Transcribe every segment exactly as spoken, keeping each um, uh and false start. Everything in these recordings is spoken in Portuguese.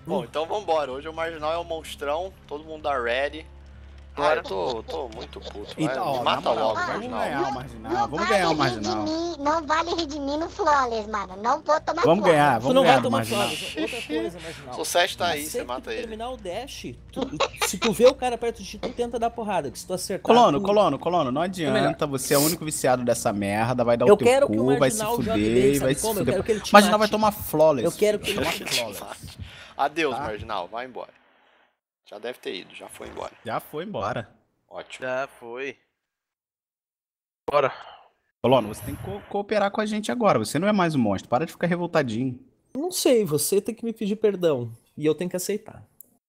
Bom, então vambora. Hoje o Marginal é o monstrão, todo mundo dá ready. Ah, eu tô, tô muito puto. Vai, Então, me ó, mata na moral, logo, vamos Marginal. ganhar o Marginal, Não vamos vale ganhar o rir Marginal. de mim, não vale rir de mim no Flawless, mano. Não vou tomar Vamos Flawless. ganhar, Tu vamos não ganhar vai do tomar Marginal. flores. Outra coisa, Marginal. Se o Sete tá aí, Sempre você que mata tu ele. terminar o dash, tu- se tu vê o cara perto de ti, tu tenta dar porrada. Que se tu acertar. Colono, tu... colono, colono, não adianta, você é o único viciado dessa merda, vai dar Eu o teu quero que o cu, vai se Marginal jogue fuder, bem, e vai sabe se como? Eu fuder. quero que ele te Marginal vai mate. tomar flawless. Eu quero que filho, ele vai te tomar flawless. Adeus, Tá. Marginal, vai embora. Já deve ter ido, já foi embora. Já foi embora. Ótimo. Já foi. Bora. Colono, você tem que co- cooperar com a gente agora, você não é mais um monstro, para de ficar revoltadinho. Não sei, você tem que me pedir perdão. E eu tenho que aceitar.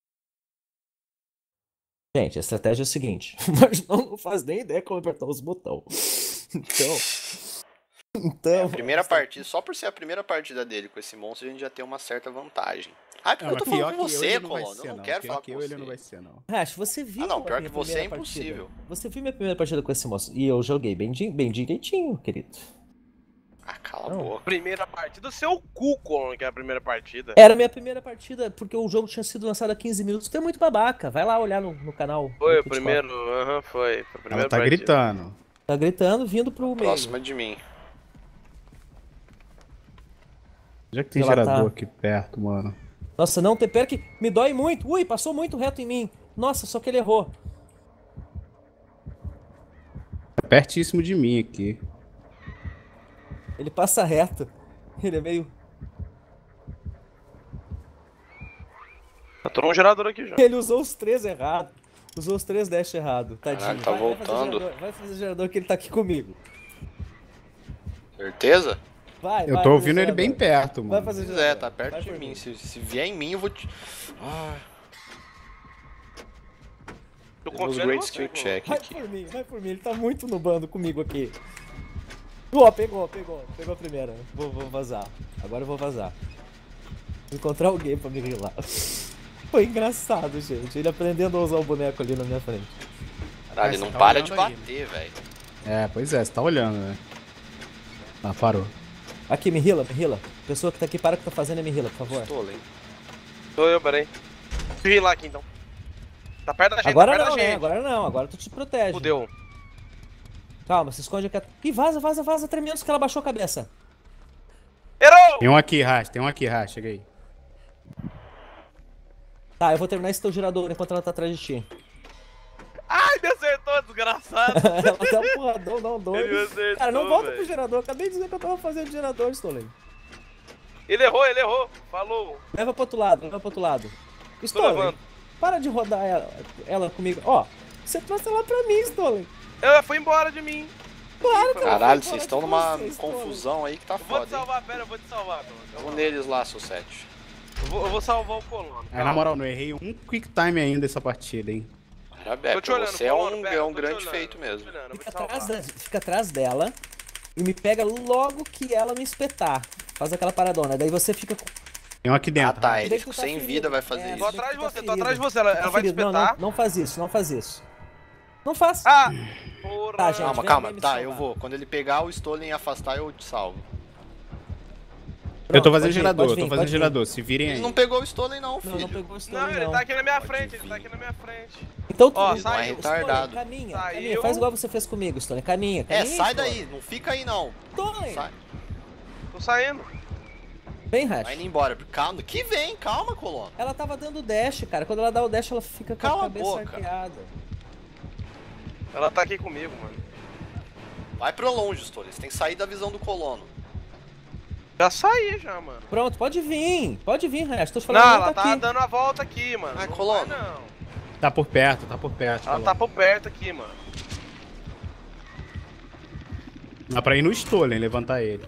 Gente, a estratégia é a seguinte. O Marginal não faz nem ideia como apertar os botões. Então. Então. A primeira partida, só por ser a primeira partida dele com esse monstro, a gente já tem uma certa vantagem. Ah, porque Não, eu tô mas pior falando com que eu, você, ele não vai Colono. ser, Eu não não. quero Pior falar que com eu, você. ele não vai ser, não. Rash, você viu Ah, não, a pior minha que você primeira é impossível. partida? Você viu minha primeira partida com esse moço? E eu joguei bem, di- bem direitinho, querido. Ah, cala a Não. boca. Primeira partida, o seu cu, Colon, que é a primeira partida. Era a minha primeira partida, porque o jogo tinha sido lançado há quinze minutos. Tu é muito babaca. Vai lá olhar no, no canal. Foi no o Twitch primeiro, aham, foi. Foi a primeira Ela tá partida. gritando. Tá gritando, vindo pro meio. Próxima de mim. Já que tem Ela gerador tá- aqui perto, mano. Nossa, não, tem pera que me dói muito. Ui, passou muito reto em mim. Nossa, só que ele errou. É pertíssimo de mim aqui. Ele passa reto. Ele é meio... Tá todo um gerador aqui já. Ele usou os três errado. Usou os três dash errado. Tadinho. Caralho, tá vai, vai fazer voltando. gerador, vai fazer gerador que ele tá aqui comigo. Certeza? Vai, Eu vai tô fazer ouvindo ele gerador. bem perto, Vai mano. fazer Pois gerador. é, tá perto Vai de por mim. Se, se vier em mim, eu vou te... Ah, Eu meus confio em great você, skill Colon. check Vai aqui. por mim, vai por mim. Ele tá muito no bando comigo aqui. Ó, pegou, pegou. Pegou a primeira. Vou, vou vazar. Agora eu vou vazar. Vou encontrar alguém pra me rilar. Foi engraçado, gente. Ele aprendendo a usar o boneco ali na minha frente. Caralho, É, não você tá para olhando de aí, bater, velho. É, pois é, você tá olhando, né? Ah, parou. Aqui, me rila, me rila. Pessoa que tá aqui, para o que tá fazendo e me rila, por favor. Tô, hein? Sou eu, peraí. Deixa eu ir lá aqui então. Tá perto da gente, Agora tá perto não, da né? gente. Agora não, agora tu te protege. Fudeu. Calma, se esconde aqui. Ih, vaza, vaza, vaza. Tremendo que ela baixou a cabeça. Errou! Tem um aqui, Rash, tem um aqui, Rash, chega aí. Tá, eu vou terminar esse teu girador enquanto ela tá atrás de ti. Ai, me acertou, desgraçado. Ela tá um porradão, não, Ele me doido. acertou, Cara, não volta velho. pro gerador. Acabei de dizer que eu tava fazendo gerador, Stolen. Ele errou, ele errou. Falou. Leva pro outro lado, leva pro outro lado. Tô Stolen, levando. para de rodar ela, ela comigo. Ó, você trouxe ela pra mim, Stolen. Ela foi embora de mim. Claro que ela Caralho, foi vocês embora estão de numa você, Stolen. confusão aí que tá Eu vou te foda, hein? salvar, pera, eu vou te salvar, Colon. Vou Calma. neles lá, seu Sete. Eu vou, eu vou salvar o Colono. É, na moral, não errei um quick time ainda essa partida, hein? Parabéns, Tô te pra olhando, você é Colono, um, pera, é eu um tô te grande olhando, feito tô te mesmo. olhando, eu vou te Fica salvar. atrás, da- fica atrás dela e me pega logo que ela me espetar. Faz aquela paradona. Daí você fica com. Tem um aqui Ah dentro. tá, Rash. ele Daí tu tá sem ferido. vida vai fazer É, Tô isso. atrás de Tá você, tô ferido. atrás de você. Ela, ela Tá vai te ferido. Não, espetar. não, não faz isso, não faz isso. Não faz. Ah! Porra. Tá, gente. Calma, vem calma, alguém me tá, salvar. eu vou. Quando ele pegar o Stolen e afastar, eu te salvo. Eu tô Pronto, fazendo pode vir, gerador, pode eu tô vir, fazendo pode vir. gerador, se virem Ele aí. não pegou o Stolen não, Não, filho. não pegou o Stolen, Não, ele não. tá aqui na minha Pode frente, ele vir. tá aqui na minha frente. Então tu Ó, Stolen, sai, é retardado. Stolen, caminha, Saiu. caminha, faz igual você fez comigo, Stolen. Caminha, É, caminha. sai Stolen. daí, não fica aí não. Stolen. Sai, Tô saindo. Vem, vai Rash. indo embora. Calma, que vem, calma, Colono. Ela tava dando dash, cara. Quando ela dá o dash, ela fica com Cala a a cabeça boca. arqueada. Ela tá aqui comigo, mano. Vai pra longe, Stolen, você tem que sair da visão do Colono. Já saí já, mano. Pronto, pode vir. Pode vir, Rash. Tô te falando, Não, não ela tá tá aqui. dando a volta aqui, mano. Ai, Não Colono. vai, não. Tá por perto, tá por perto. Ela tá por perto aqui, mano. Dá pra ir no Stolen, levantar ele.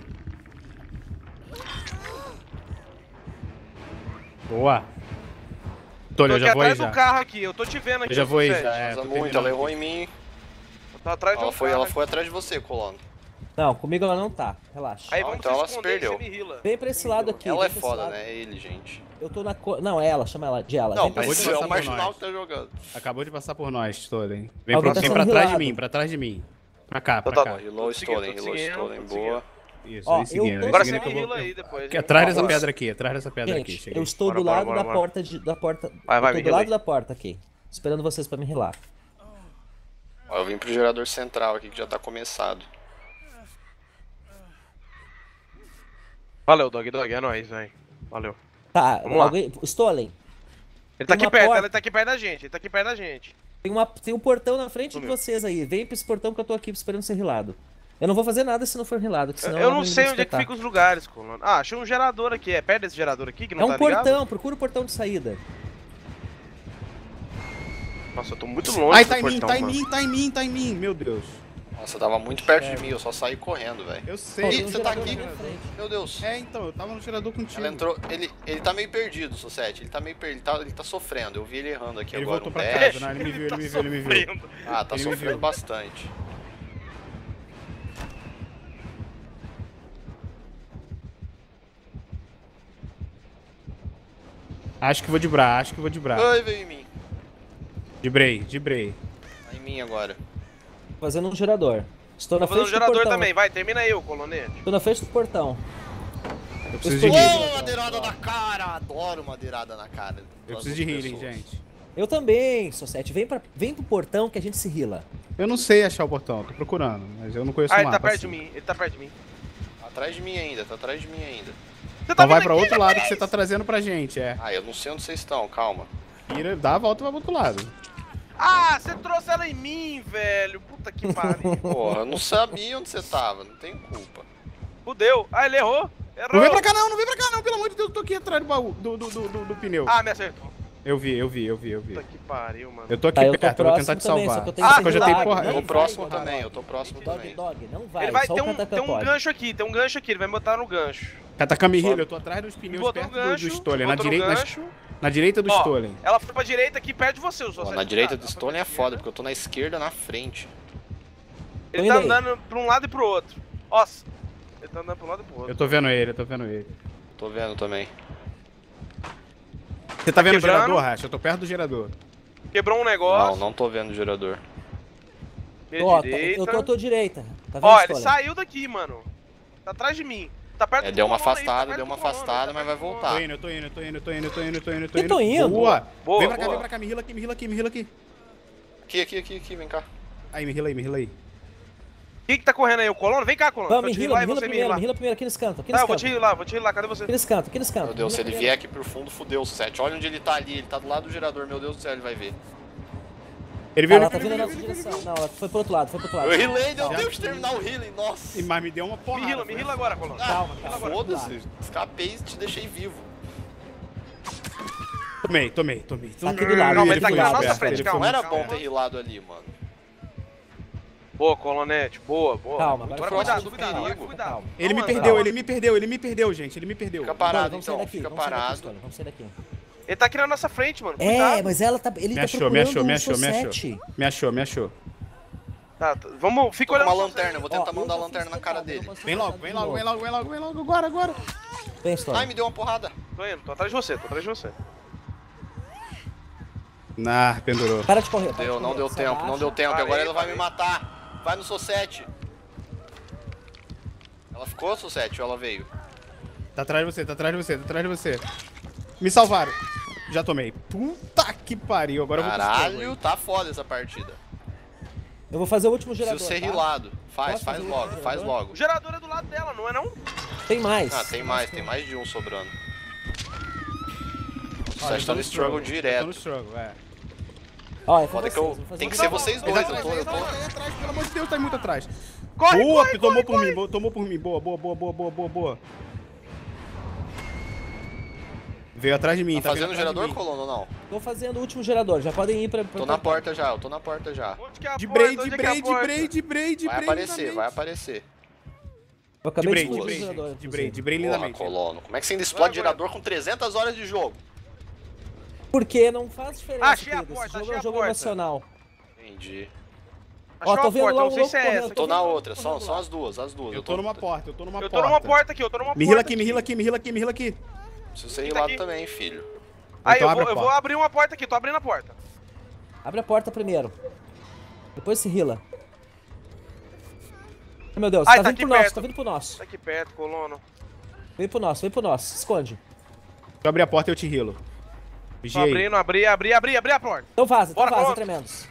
Boa. Tô Stolen, eu aqui já vou aí atrás já. do carro aqui, eu tô te vendo aqui. Eu já vou aí Sete. já, é. Usa tô muito, terminando ela errou aqui. em mim. Eu tô atrás de um Ela foi, carro ela aqui. foi atrás de você, Colono. Não, comigo ela não tá. Relaxa. Aí Ah, vamos então se ela se esconder que perdeu. você me rila. Vem pra esse lado aqui. Ela vem é pra esse foda, lado. né? É ele, gente. Eu tô na cor. Não, é ela, chama ela de ela. Não, Vem pra mas esse Acabou de é o passar por Marginal nós. que tá jogando. Acabou de passar por nós, Stolen. Vem, Alguém pra, tá vem sendo pra trás de rilado. mim, pra trás de mim. Pra cá, Então pra tá cá. bom. Rilou Tô seguindo, Stolen, tô rilou seguindo, Stolen, tô boa. Isso, Ó, aí seguindo. eu tô- aí Agora seguindo você que eu me vou- heala aí depois. Aqui hein? atrás Ó, dessa eu- pedra aqui, atrás dessa pedra aqui. Gente, Cheguei. eu estou Bora, do bora, lado bora, da bora. porta de, da porta. Vai, vai, eu tô me do heala lado aí. da porta aqui, esperando vocês pra me rilar. Ó, eu vim pro gerador central aqui que já tá começado. Valeu, Dog Dog, é nóis, velho. Valeu. Tá, Vamos lá. alguém. Stolen, Ele tá Tem aqui uma perto, porta. ele tá aqui perto da gente, ele tá aqui perto da gente. tem, uma, tem um portão na frente de Sumiu. vocês aí. Vem pra esse portão que eu tô aqui esperando ser rilado. Eu não vou fazer nada se não for rilado, que senão eu ela não vai me sei onde é que espetar. fica os lugares, Colônia. Ah, achei um gerador aqui, é perto desse gerador aqui que não É um tá ligado? portão, procura o portão de saída. Nossa, eu tô muito longe Ai, do tá em mim, portão, tá em mano. mim, tá em mim, tá em mim, meu Deus. Nossa, tava muito perto de mim, eu só saí correndo, velho. Eu Ó, sei. tem um você tá gerador aqui? na minha frente. Meu Deus. É, então, eu tava no gerador contigo. Ela entrou. Ele, ele tá meio perdido, Sussete. Ele tá meio perdido. Ele tá, ele tá sofrendo. Eu vi ele errando aqui Ele agora. voltou um pra teste. casa, né? Ele me viu, ele me tá viu, ele me viu. sofrendo. Ah, tá Ele me sofrendo viu. bastante. Acho que vou de bra, acho que vou de bra. Ai, veio em mim. De Bray, de Bray. Tá em mim agora. Fazendo um gerador. Estou na Tô fazendo frente um do gerador portão. também, vai, termina aí, ô colonete. Estou na frente do portão. Eu preciso de estou- healing. Ô, madeirada na cara! Adoro madeirada na cara. Eu das preciso de duas healing, pessoas. gente. Eu também, Sossete. Vem, pra, vem pro portão que a gente se rila. Eu não sei achar o portão, tô procurando, mas eu não conheço Ah, o ele tá mapa. perto de assim. mim, ele tá perto de mim. Tá atrás de mim ainda, tá atrás de mim ainda. Você tá Então vai vindo pra aqui, outro lado que rapaz? você tá trazendo pra gente, é. Ah, eu não sei onde vocês estão, calma. Vira, dá a volta e vai pro outro lado. Ah, você trouxe ela em mim, velho. Puta que pariu. Porra, eu não sabia onde você tava, não tenho culpa. Fudeu. Ah, ele errou. Errou. Não vem pra cá não, não vem pra cá não, pelo amor de Deus, eu tô aqui atrás do baú, do, do, do, do- do pneu. Ah, me acertou. Eu vi, eu vi, eu vi, eu vi. Puta que pariu, mano. Eu tô aqui Tá, eu tô perto, eu vou tentar próximo te também, salvar. só que eu tenho Ah, Só que eu já que tenho lag, porra. Eu Não tô vai, próximo Dog. também, eu tô próximo Dog, também. dog, não vai. Ele vai só ter o um, Kataka tem um pode. gancho aqui, tem um gancho aqui, ele vai botar no gancho. Katakami Só- Hill, eu tô atrás dos pneus Botou no perto do, do gancho, Stolen, na botou no direita, na, gancho. na direita do Ó, Stolen. Ela foi pra direita aqui perto de você, os Pô, na direita do Stolen é foda, porque eu tô na esquerda na frente. Ele Tô tá indo aí. andando pra um lado e pro outro. Nossa, ele tá andando pra um lado e pro Eu outro. tô vendo ele, eu tô vendo ele. Tô vendo também. Você tá vendo quebrando. o gerador, Racha? Eu tô perto do gerador. Quebrou um Não, negócio. não tô vendo o gerador. Minha Ó, tá- direita. eu tô à tua direita. Tá vendo, Ó, ele Stolen? saiu daqui, mano. Tá atrás de mim. Tá perto É, do deu uma colono aí, tá afastada, perto deu do uma colono, afastada, tá mas perto vai do voltar. Tô Tá. indo, eu tô indo, eu tô indo, eu tô indo, eu tô indo, eu tô indo, eu tô Eu indo. tô indo. Boa! Boa, Vem pra cá, boa. vem pra cá, me rila aqui, me rila aqui, me rila aqui. Aqui, aqui, aqui, aqui, vem cá. Aí, me rila aí, me rila aí. Quem que tá correndo aí? O colono? Vem cá, colono. Vamos, Pra me eu te rila, rilar me e rila você me primeiro, rilar. me rila primeiro aqui nesse canto, aqui Tá, nesse eu vou te canto. rilar, vou te rilar. Cadê você? Aqui nesse canto, aqui nesse canto. Meu Deus, Me se rila ele primeiro. vier aqui pro fundo, fudeu o Sete. Olha onde ele tá ali, ele tá do lado do gerador, meu Deus do céu, ele vai ver. Ele Ah, veio, ela ele tá veio, vindo na ele nossa veio, ele veio. direção. Não, ela foi pro outro lado, foi pro outro lado. Eu rilei, deu Já- tempo de terminar o healing, nossa. Ih, Mas me deu uma Me porrada. rila, me foi. rila agora, colono. Calma, Rila calma. agora. Foda-se, escapei e te deixei vivo. Tomei, tomei, tomei. Tá aqui do lado. Calma, Ele ele tá foi aqui na muito nossa perto, frente, ele calma. foi Não era muito bom perto. ter rilado ali, mano. Boa, colonete, boa, boa. Calma, Agora agora cuidado, próximo do cuidado, agora perigo. cuidado. Calma. Ele Não me anda. perdeu, ele me perdeu, ele me perdeu, gente. Ele me perdeu. Fica Stolen, parado vamos sair então, daqui, fica vamos sair daqui, parado. Stolen, vamos sair daqui. Ele tá aqui na nossa frente, mano. É, Cuidado. mas ela tá, ele Me tá achou, procurando me achou, me um achou, me achou. Sossete. Me achou, me achou. Tá, tá, vamos, fica Tô com olhando. uma pra você. lanterna, eu vou Ó, tentar eu mandar a tô lanterna na sustentado, cara eu dele. não posso Vem logo, fazer vem nada logo, de vem novo. logo, vem logo, vem logo, agora, agora. Vem, Ai, Stolen. me deu uma porrada. Tô indo, tô atrás de você, tô atrás de você. Nah, pendurou. Para de correr. para de Deu, não correr. deu Se tempo, não abaixa. deu tempo. Parei, Agora ela vai parei. me matar. Vai no Sossete. Ela ficou, Sossete, ou ela veio? Tá atrás de você, tá atrás de você, tá atrás de você. Me salvaram. Já tomei. Puta que pariu, agora eu vou pro Caralho, fogo, tá foda essa partida. Eu vou fazer o último gerador, Preciso ser tá? rilado. Faz, Posso faz fazer logo, o faz gerador? logo. O gerador é do lado dela, não é não? Tem mais. Ah, tem mais, tem mais de um sobrando. O Olha, Sete eu tá tô no struggle Eu tô no direto. struggle, é. Ó, é com Foda que vocês, eu... vou fazer Tem um que ser gerador. vocês Ele dois, tá eu atrás, tô... ele Eu tá tô... atrás, atrás, pelo amor de Deus, tá muito atrás. Corre, Boa, corre, tomou corre, por corre. mim, boa, tomou por mim, boa, boa, boa, boa, boa, boa, boa. Veio atrás de mim, Tá tá vindo fazendo atrás de gerador, mim. colono, ou não? Tô fazendo o último gerador, já podem ir pra... pra Tô na pra- porta já, eu tô na porta já. Onde que é a De porta? Bray, Onde de é que é a Bray, de porta? Bray, de Bray, de Vai Bray. aparecer, lindamente. vai aparecer. Eu De acabei Bray, de de explodir Bray, o gerador. gente, de Bray, de Bray Porra, lindamente. colono. Como é que você ainda explode Vai, vai. gerador com trezentas horas de jogo? Porque não faz diferença, Achei a querido. porta, Esse jogo achei é um a jogo porta. emocional. Entendi. Achou Ó, tô a vendo porta, lá não um sei louco se é correndo. essa. Tô aqui. na outra, Tô são, vendo são lá. as duas, as duas. Eu tô numa porta, eu tô numa Eu porta. tô numa porta aqui, eu tô numa Me porta. rila aqui, me rila aqui, me rila aqui, me rila aqui. Preciso ser Quem tá rilado aqui? também, filho. Aí Então eu abre vou, a eu vou porta. abrir uma porta aqui, tô abrindo a porta. Abre a porta primeiro. Depois se rila. Ai, meu Deus, Ai, tá tá vindo aqui pro nosso, perto. tá vindo pro nosso. Tá aqui perto, colono. Vem pro nosso, vem pro nosso. Esconde. Se eu abrir a porta, eu te rilo. Tô Vigia aí. abrindo, abri, abri, abri, abri a porta. Então vaza, então Bora, vaza, bora. tremendos.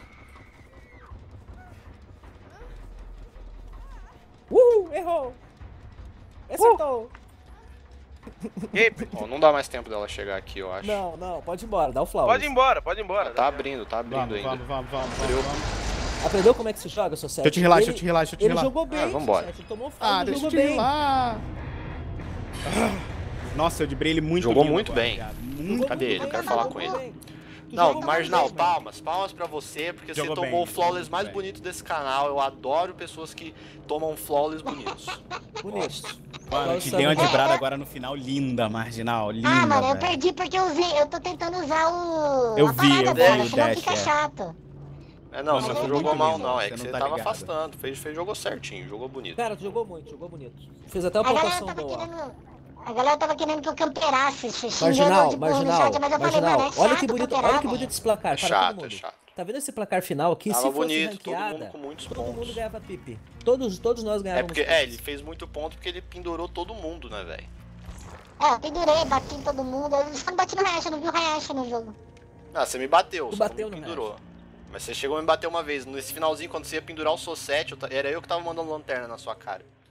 Uhul, errou. Acertou. Ei, Ó, não dá mais tempo dela chegar aqui, eu acho. Não, não, pode ir embora, dá o flower. pode ir embora, pode ir embora. Tá abrindo, tá abrindo Vamos, ainda. vamos, vamos, vamos, vamos, vamos. Aprendeu como é que se joga, seu Sete? Deixa eu te rilar, Ele- deixa eu te rilar, deixa eu te Ele rilar. jogou bem, Ah, vambora. seu Sete, ele tomou Ah, falta, deixa eu jogou te bem. rilar. Nossa, eu debrei ele muito Jogou lindo muito agora, bem. viado. Jogou Muito Cadê muito ele? Eu bem, quero jogou falar com muito ele. bem. Tu Não, jogou Marginal, muito bem, mano. palmas. Palmas pra você, porque Jogou você tomou bem, o flawless jogou mais bem. bonito desse canal. Eu adoro pessoas que tomam flawless bonitos. Bonito. Mano, te Nossa, dei uma mano. dibrada agora no final, linda, Marginal, linda, Ah, mano, eu velho. perdi porque eu usei. Eu tô tentando usar o. Eu a vi, parada eu dela, vi o senão dash, fica é. chato. É, não, Mano, você mas não é jogou muito mal, lindo, não. É você que não você tá tava ligado. afastando. Fez, fez, jogou certinho, jogou bonito. Cara, tu jogou muito, jogou bonito. Fez até uma A galera pontuação tava boa. querendo. A galera tava querendo que eu camperasse, xingando Marginal, de burro no marginal, chat, mas eu falei, marginal. mano, é chato Olha que bonito, camperar, olha que velho. bonito esse placar. É para chato, todo é mundo. chato. Tá vendo esse placar final aqui? Tava Se fosse bonito, todo ranqueada, mundo com muitos todo pontos. mundo ganhava pipe. Todos, todos nós É ganhávamos porque, pipe. é, ele fez muito ponto porque ele pendurou todo mundo, né, velho? É, eu pendurei, bati em todo mundo. Eu só não bati no Hayashi, eu não vi o Hayashi no jogo. Ah, você me bateu, Tu só bateu não me no pendurou. Mas você chegou a me bater uma vez. Nesse finalzinho, quando você ia pendurar o Sossete, eu ta- era eu que tava mandando lanterna na sua cara.